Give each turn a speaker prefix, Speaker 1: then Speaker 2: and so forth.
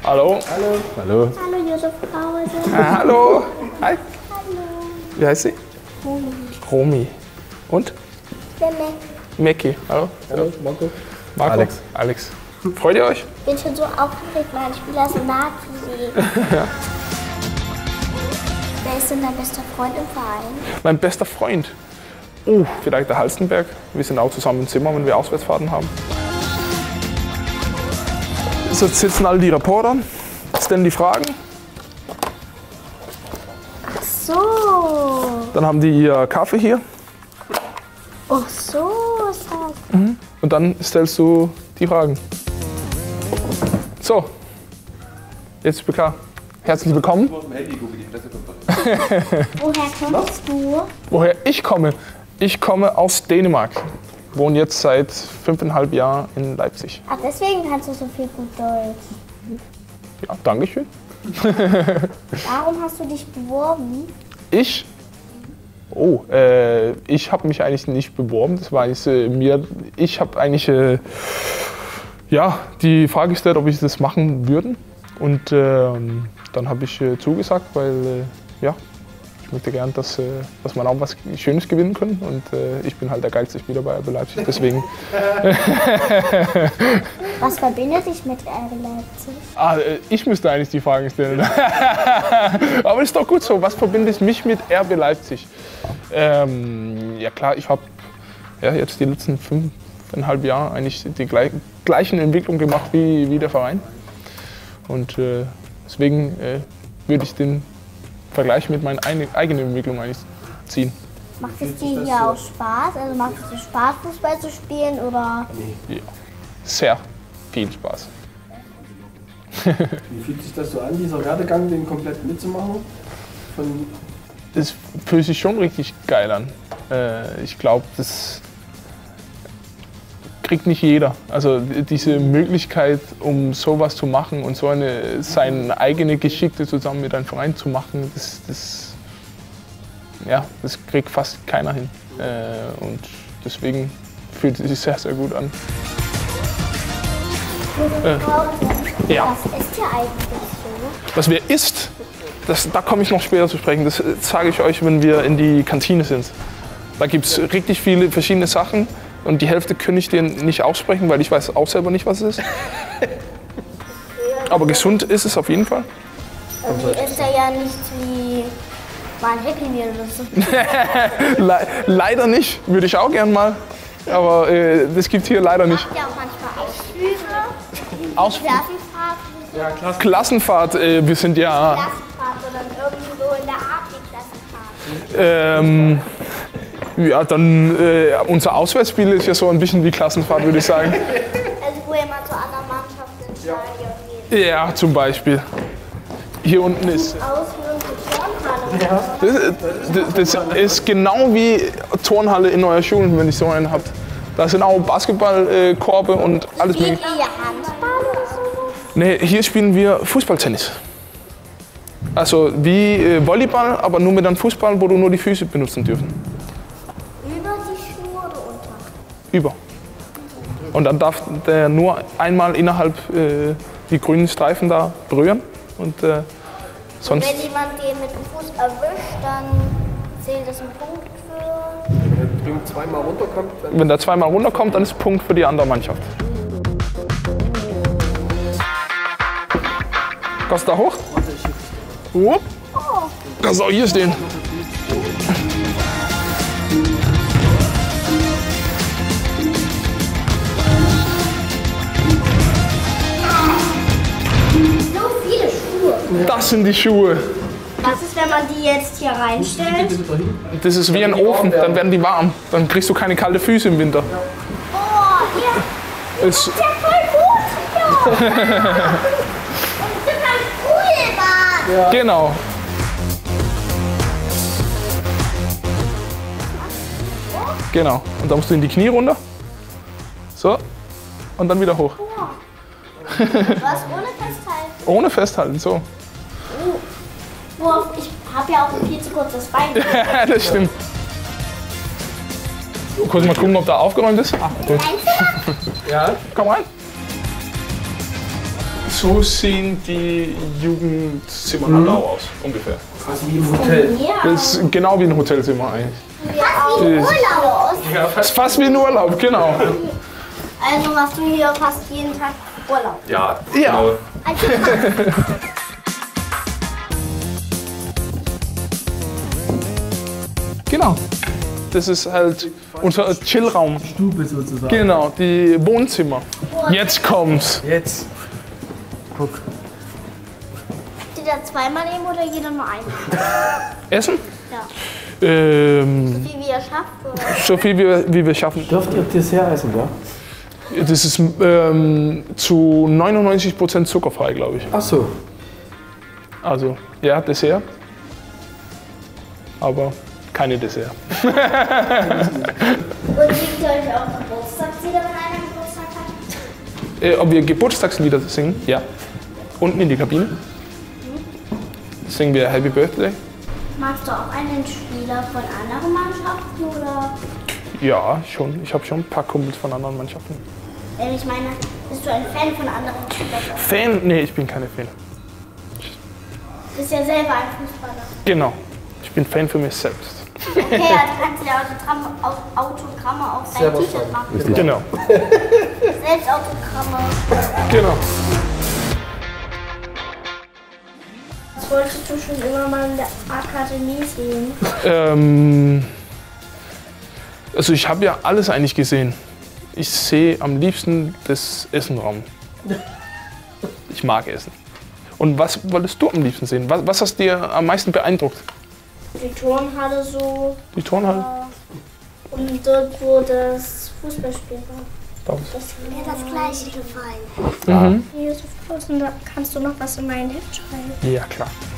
Speaker 1: Hallo.
Speaker 2: Hallo.
Speaker 1: Hallo.
Speaker 3: Hallo Josef Krause.
Speaker 1: Hallo. Hi.
Speaker 3: Hallo.
Speaker 1: Wie heißt sie?
Speaker 3: Romy.
Speaker 1: Romy. Und?
Speaker 3: Der Mac.
Speaker 1: Mackie. Hallo.
Speaker 2: Hallo, Marco.
Speaker 1: Marco.
Speaker 2: Alex.
Speaker 1: Alex. Freut ihr euch?
Speaker 3: Ich bin schon so aufgeregt, mein Spieler ist ein Nazi.
Speaker 1: Ja.
Speaker 3: Wer ist denn dein bester Freund im Verein?
Speaker 1: Mein bester Freund. Vielleicht der Halstenberg. Wir sind auch zusammen im Zimmer, wenn wir Auswärtsfahrten haben. So, jetzt sitzen alle die Reporter, stellen die Fragen.
Speaker 3: Ach so.
Speaker 1: Dann haben die ihr Kaffee hier.
Speaker 3: Ach so ist das.
Speaker 1: Und dann stellst du die Fragen. So, jetzt BK. Herzlich willkommen.
Speaker 3: Woher kommst du?
Speaker 1: Woher ich komme? Ich komme aus Dänemark. Wohne jetzt seit 5,5 Jahren in Leipzig.
Speaker 3: Ach, deswegen kannst du so viel gut Deutsch.
Speaker 1: Ja, danke schön.
Speaker 3: Warum hast du dich beworben?
Speaker 1: Ich? Ich habe mich eigentlich nicht beworben. Das war eigentlich, ich habe eigentlich die Frage gestellt, ob ich das machen würde. Und dann habe ich zugesagt, weil ich möchte gern, dass man auch was Schönes gewinnen können. Und ich bin halt der geilste Spieler bei RB Leipzig. Deswegen.
Speaker 3: Was verbindet dich mit RB Leipzig?
Speaker 1: Ich müsste eigentlich die Fragen stellen. Aber ist doch gut so. Was verbindet mich mit RB Leipzig? Ja klar, ich habe jetzt die letzten 5,5 Jahre eigentlich die gleichen Entwicklungen gemacht wie der Verein. Und deswegen würde ich den Vergleich mit meiner eigenen Entwicklung eigentlich ziehen.
Speaker 3: Macht es dir hier auch Spaß? Also macht es dir Spaß, Fußball zu spielen oder?
Speaker 1: Ja, sehr viel Spaß.
Speaker 2: Wie fühlt sich das so an, dieser Werdegang, den komplett mitzumachen?
Speaker 1: Das fühlt sich schon richtig geil an. Ich glaube, das kriegt nicht jeder. Also diese Möglichkeit, um sowas zu machen und seine eigene Geschichte zusammen mit einem Verein zu machen, das kriegt fast keiner hin. Und deswegen fühlt es sich sehr, sehr gut an. Ja.
Speaker 3: Was ist hier eigentlich so?
Speaker 1: Was wer isst, da komme ich noch später zu sprechen. Das sage ich euch, wenn wir in die Kantine sind. Da gibt es richtig viele verschiedene Sachen. Und die Hälfte kann ich dir nicht aussprechen, weil ich weiß auch selber nicht, was es ist. Aber gesund ist es auf jeden Fall.
Speaker 3: Also ist er ja nicht wie mal ein Happy Meal oder so.
Speaker 1: Leider nicht, würde ich auch gern mal. Aber das gibt hier leider nicht.
Speaker 3: Habt ihr auch manchmal Ausflüge? Klassenfahrt?
Speaker 1: Ja, Klassenfahrt, wir sind ja...
Speaker 3: Klassenfahrt oder irgendwo in der Art die Klassenfahrt?
Speaker 1: Ja, dann unser Auswärtsspiel ist ja so ein bisschen wie Klassenfahrt, würde ich sagen.
Speaker 3: Also wo ihr mal zu anderen Mannschaften ins Stadion geht.
Speaker 1: Ja, zum Beispiel. Hier unten ist...
Speaker 3: Ausführung für Turnhalle.
Speaker 1: Das ist genau wie Turnhalle in eurer Schule, wenn ihr so einen habt. Da sind auch Basketballkorbe und alles
Speaker 3: Spielt
Speaker 1: mögliche.
Speaker 3: ihr Handball oder so?
Speaker 1: Nee, hier spielen wir Fußballtennis. Also wie Volleyball, aber nur mit einem Fußball, wo du nur die Füße benutzen dürfen.
Speaker 3: Über die Schuhe oder unter?
Speaker 1: Über. Und dann darf der nur einmal innerhalb die grünen Streifen da berühren. Und sonst.
Speaker 3: Wenn jemand den mit dem Fuß erwischt, dann zählt das ein Punkt für.
Speaker 2: Wenn der zweimal runterkommt, dann...
Speaker 1: Wenn der zweimal runterkommt, dann ist Punkt für die andere Mannschaft. Kannst du da hoch? Kannst du auch hier stehen.
Speaker 3: So viele Schuhe.
Speaker 1: Das sind die Schuhe.
Speaker 3: Was ist, wenn man die jetzt hier reinstellt?
Speaker 1: Das ist wie ein Ofen, dann werden die warm. Dann kriegst du keine kalten Füße im Winter.
Speaker 3: Oh, hier.
Speaker 1: Es,
Speaker 3: Der ist ja voll gut hier. Und das ist ein Poolbad.
Speaker 1: Genau. Genau. Und dann musst du in die Knie runter. So. Und dann wieder hoch.
Speaker 3: Was ohne Festhalten?
Speaker 1: Ohne festhalten, so.
Speaker 3: Nur ich habe ja auch ein viel zu kurzes Bein.
Speaker 1: Das stimmt. Kurz mal gucken, ob da aufgeräumt ist. Ach, gut. Ja, komm rein. so sehen die Jugendzimmer halt auch aus, ungefähr.
Speaker 2: Fast wie im Hotel.
Speaker 3: Ja.
Speaker 1: Das ist genau wie ein Hotelzimmer eigentlich.
Speaker 3: Fast wie Urlaub.
Speaker 1: Das ist fast wie ein Urlaub, genau.
Speaker 3: Also machst du hier fast jeden Tag Urlaub.
Speaker 4: Ja,
Speaker 1: Ja.
Speaker 4: genau.
Speaker 3: Also,
Speaker 1: Genau. Das ist halt unser Chillraum.
Speaker 2: Stube sozusagen.
Speaker 1: Genau, die Wohnzimmer. Jetzt kommt's.
Speaker 2: Jetzt. Guck.
Speaker 3: jeder zweimal nehmen oder jeder nur einmal?
Speaker 1: Essen?
Speaker 3: Ja.
Speaker 1: Ähm,
Speaker 3: Wie wir schafft oder?
Speaker 1: so viel wie wir schaffen.
Speaker 2: Dürft ihr Dessert essen, ja?
Speaker 1: Das ist zu 99% zuckerfrei, glaube ich.
Speaker 2: Ach so.
Speaker 1: Also, ja, Dessert. Aber keine Dessert.
Speaker 3: Und singt ihr euch auch Geburtstagslieder, wenn einer Geburtstag hat?
Speaker 1: Ob wir Geburtstagslieder singen? Ja. Unten in die Kabine. Singen wir Happy Birthday.
Speaker 3: Magst du auch einen Spieler von anderen Mannschaften oder?
Speaker 1: Ja, schon. Ich habe schon ein paar Kumpels von anderen Mannschaften.
Speaker 3: Ich meine, bist du ein Fan von anderen Spielern?
Speaker 1: Fan? Nee, ich bin keine Fan.
Speaker 3: Du bist ja selber ein Fußballer.
Speaker 1: Genau. Ich bin Fan für mich selbst.
Speaker 3: Okay, also kannst du ja Autogramme auf dein
Speaker 2: Selber
Speaker 3: T-Shirt
Speaker 2: schreiben.
Speaker 3: machen.
Speaker 1: Genau.
Speaker 3: Selbst Autogramme.
Speaker 1: Genau.
Speaker 3: Das wolltest du schon immer mal in der Akademie sehen.
Speaker 1: Also ich habe ja alles eigentlich gesehen. Ich sehe am liebsten das Essenraum. Ich mag Essen. Und was wolltest du am liebsten sehen? Was hast dir am meisten beeindruckt?
Speaker 3: Die Turnhalle so
Speaker 1: Die Turnhalle?
Speaker 3: und dort, wo das Fußballspiel war.
Speaker 1: Da.
Speaker 3: Mir hat das gleiche gefallen.
Speaker 1: Mhm.
Speaker 3: Josef Plus, und da kannst du noch was in mein Heft schreiben.
Speaker 1: Ja, klar.